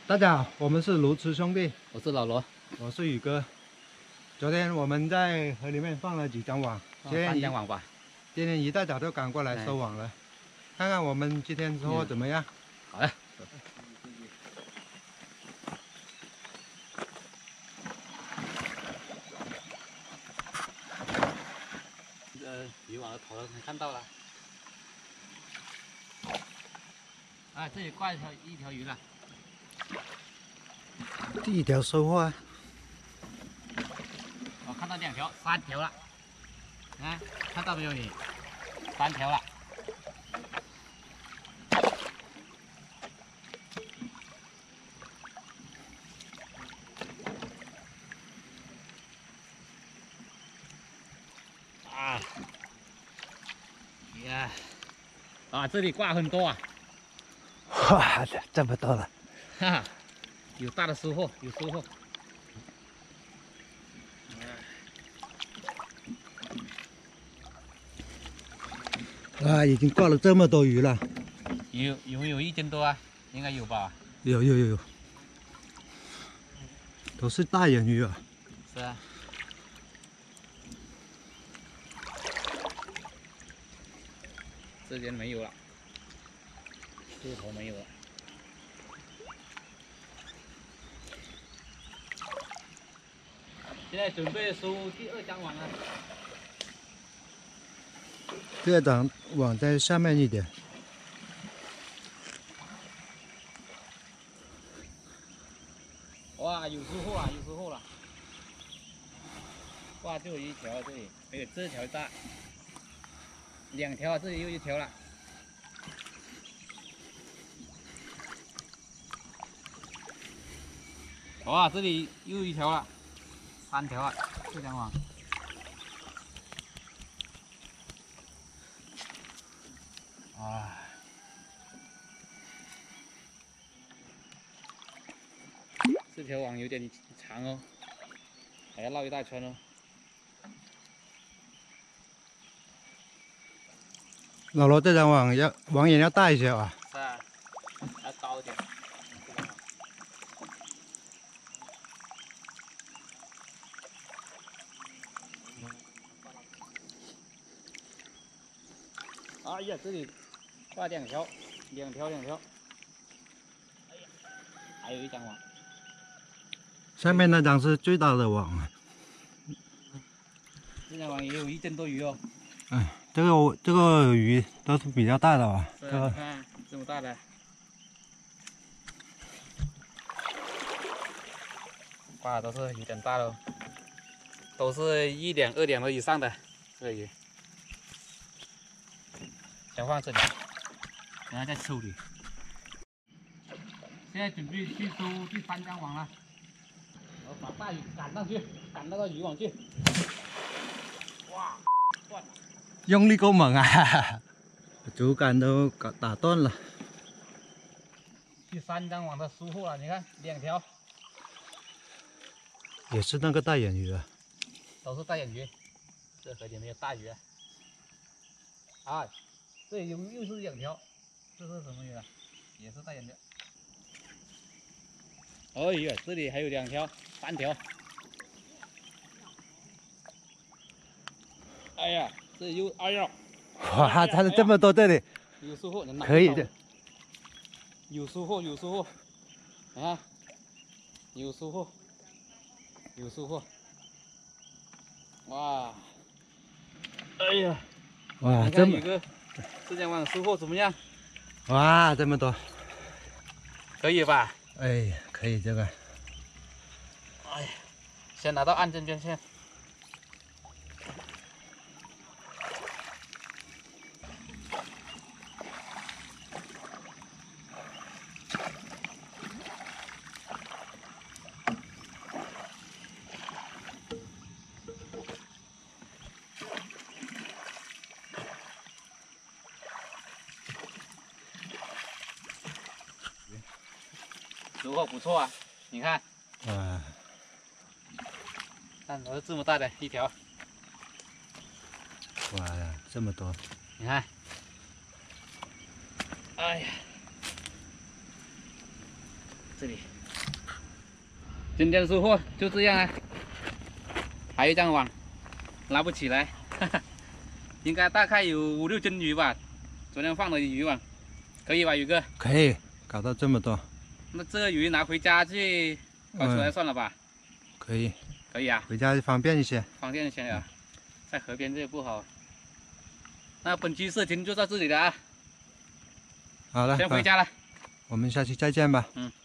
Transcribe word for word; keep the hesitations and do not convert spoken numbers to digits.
大家好，我们是卢池兄弟， 我是老罗， 我是宇哥。昨天我们在河里面放了几张网，今天三张网吧。 今天一大早就赶过来收网了，看看我们今天收获怎么样？ 好的。呃，渔网的头你看到了。啊，这里挂一条一条鱼了。 第一条收获啊！ 我看到两条，三条了。啊，看到没有你？三条了。啊！呀！啊，这里挂很多啊！ 哇，这么多了！ 哈哈，有大的收获，有收获。 啊，已经挂了这么多鱼了。 有有没有一斤多啊？应该有吧？ 有有有有，都是大眼鱼啊。 是啊。这边没有了，这头没有了。现在准备收第二张网了。 第二张网在下面一点。 哇，有收获啊，有收获了！哇，就有一条这里，还有这条大，两条，这里又一条了。哇，这里又一条了，三条了，这张网。啊，这条网有点长哦，还要绕一大圈哦。 老罗，这张网要网眼要大一些啊。 是啊，要高一点。哎呀，这里挂两条，两条两条。哎呀，还有一张网。 下面那张是最大的网啊。 这张网也有一斤多鱼哦。 哎，这个这个鱼都是比较大的吧？ 是啊，你看这么大的。挂都是有点大喽，都是一两二两的以上的这个鱼。先放这里，等下再处理。现在准备去收第三张网了，我把大鱼赶上去，赶到个渔网去。哇，断了！ 用力够猛啊！竹竿都搞打断了。 第三张网的收获了，你看两条， 也是那个大眼鱼啊。 都是大眼鱼，这河里没有大鱼啊。啊，这里又又是两条，这是什么鱼啊？也是大眼鱼。哎呀，这里还有两条，三条。哎呀，这里又哎呀， 哇，它是这么多，这里有收获， 可以的。 有收获，有收获，啊，有收获，有收获。哇，哎呀， 哇，这么宇哥，这张网收获怎么样？ 哇，这么多， 可以吧？ 哎，可以这个。 哎呀，先拿到岸这边先。收获不错啊，你看， 哇， 看我是这么大的一条， 哇，这么多， 你看，哎呀， 这里。今天收获就这样啊，还有一张网，拉不起来，哈哈，应该大概有五六斤鱼吧。昨天放的渔网，可以吧，宇哥？ 可以搞到这么多。 那这个鱼拿回家去搞出来算了吧？嗯、 可以， 可以啊， 回家方便一些。 方便一些啊，在河边这也不好。那本期视频就到这里了啊。 好了， 先回家了。 我们下期再见吧。 嗯。